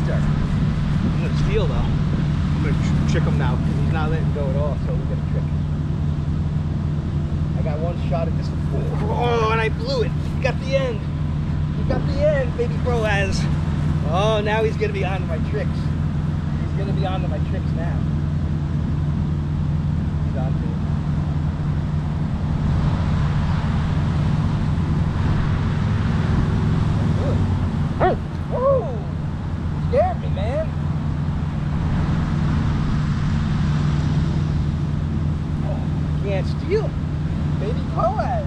sister. I'm gonna steal though. I'm gonna trick him now because he's not letting go at all, so we're gonna trick him. I got one shot at this. Oh, and I blew it. He got the end. He got the end, baby Boaz. Oh, now he's gonna be on to my tricks. He's gonna be on to my tricks now. He's on to it. Whoa! Scared me, man. Oh, can't steal. Baby Boaz.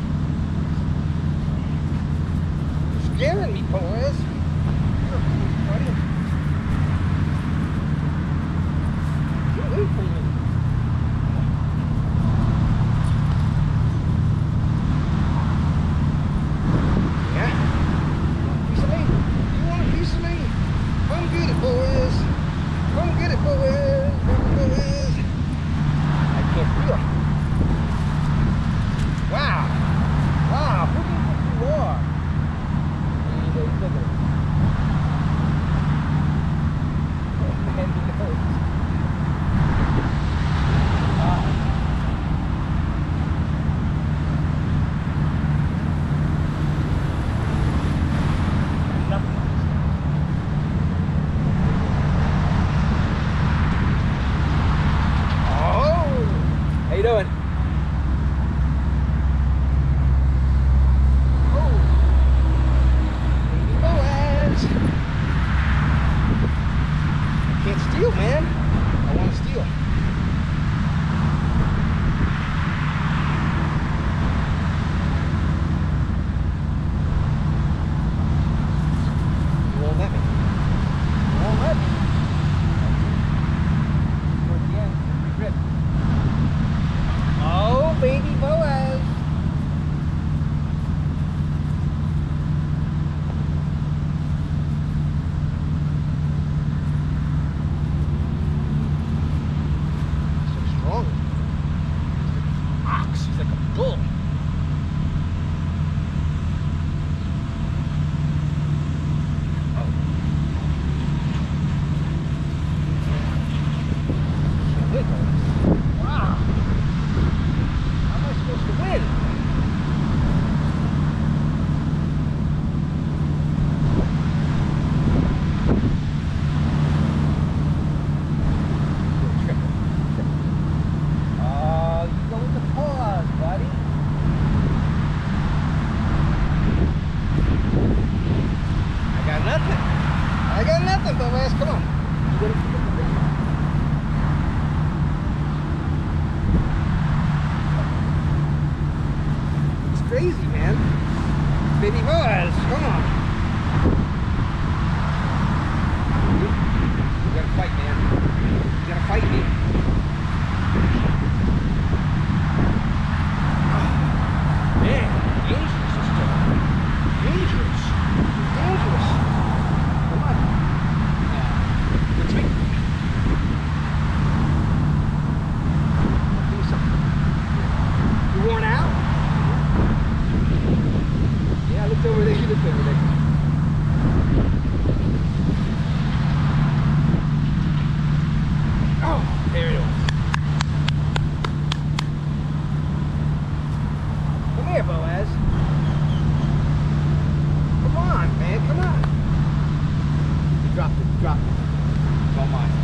You're scaring me, Boaz. You're cool, buddy. Get away from me. Doing? Oh, baby Boaz. I can't steal, man. I want to steal. You won't let me. You won't let me. Towards the end, grip. Oh, baby Boaz. So strong. Ox, he's like a bull. Wow. Supposed to win. Oh, you go with the paws, buddy. I got nothing. I got nothing, Boaz. Come on. You gotta pick up the big one. Crazy, man. Baby Boaz, come on. You gotta fight, man. You gotta fight me. Oh, man, dangerous this stuff. Dangerous. Dangerous. Come on. Let's make it. Do something. You worn out? Yeah, look over there, you look over there. Oh, there it was. Come here, Boaz. Come on, man, come on. You dropped it, you dropped it. It's all mine.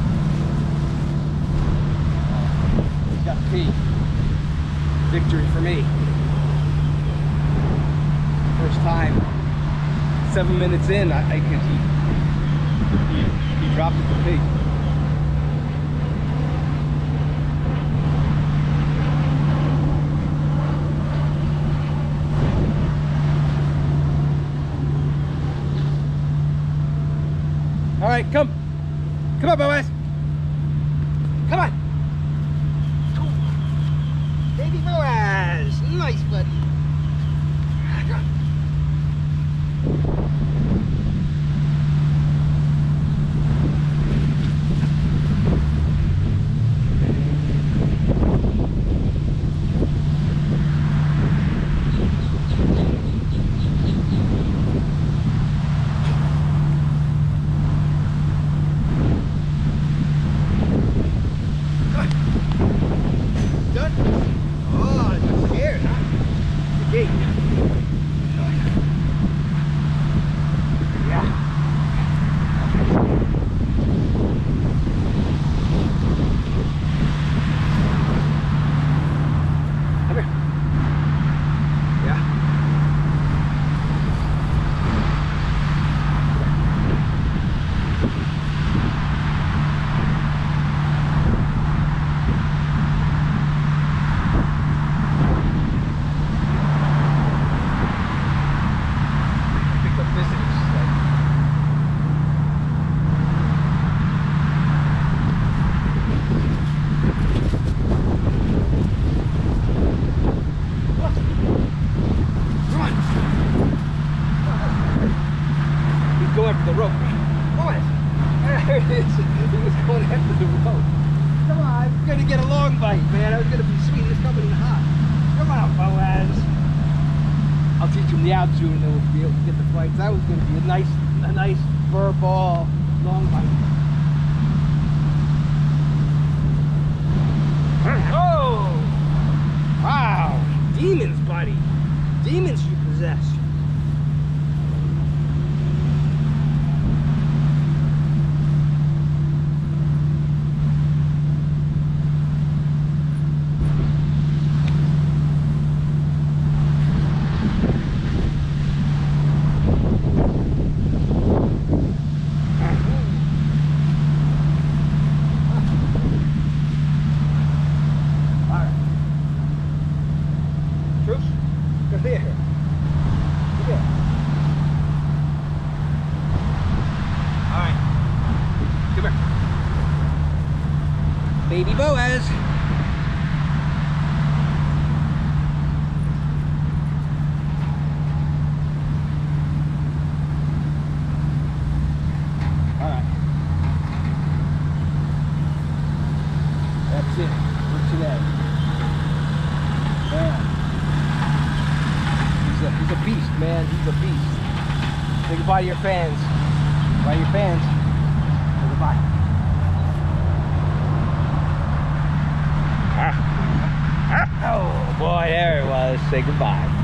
He's got the key. Victory for me. First time, 7 minutes in, I could he dropped it to pig. All right, come on, Boaz. Come on. Baby Boaz, nice buddy. after the rope. Boaz! There it is. He was going after the rope. Come on, I'm gonna get a long bite, man. I was gonna be sweet. It's coming in hot. Come on, Boaz. I'll teach him the outshoe and then we'll be able to get the fights. That was gonna be a nice fur ball, long bite. Oh! Wow! Demons, buddy. Demons you possess. Baby Boaz. All right. That's it for today. Man. He's a beast, man. He's a beast. Say goodbye to your fans. Goodbye to your fans. Say goodbye. Oh boy, there it was. Say goodbye.